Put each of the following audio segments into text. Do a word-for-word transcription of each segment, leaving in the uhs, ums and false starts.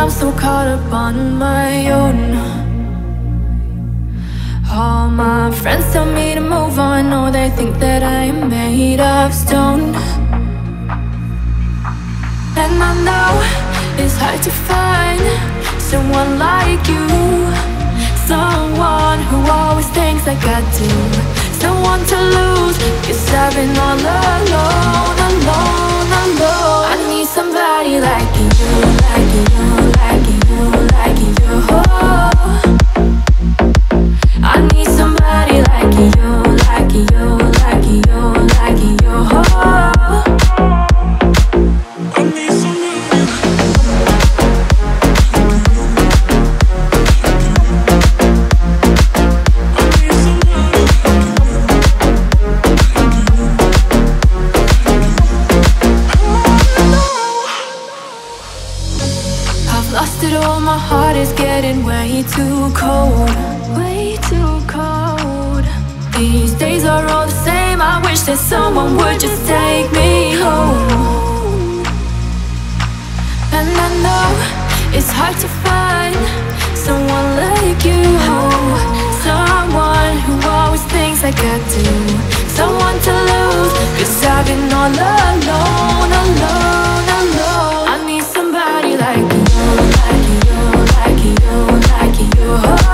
I'm so caught up on my own. All my friends tell me to move on. No, they think that I am made of stone. And I know it's hard to find someone like you, someone who always thinks like I do, someone to lose, 'cause I've been all alone, alone, alone. I need somebody like you, like you, like you, like you. I need somebody like you, like you, like you, like you. I need somebody. Lost it all, my heart is getting way too cold, way too cold. These days are all the same, I wish that someone would just take me home. And I know it's hard to find someone like you, someone who always thinks like I do, someone to lose, 'cause I've been all alone, alone, alone. I need somebody like you, like you, like you, like you.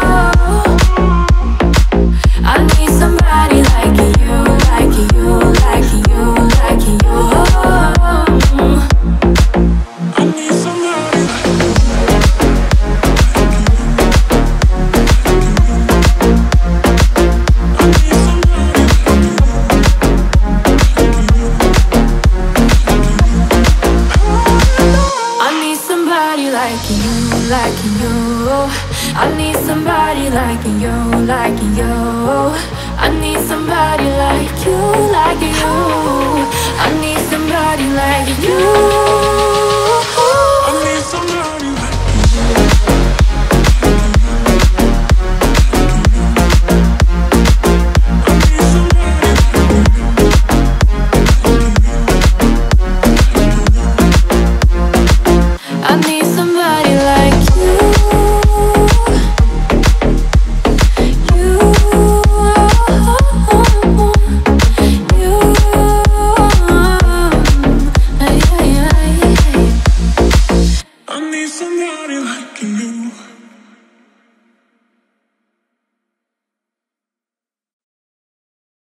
I need somebody like you, like you, like you, like you. I need somebody. Like you, like you. I need somebody like you, like you. I need somebody like you, like you.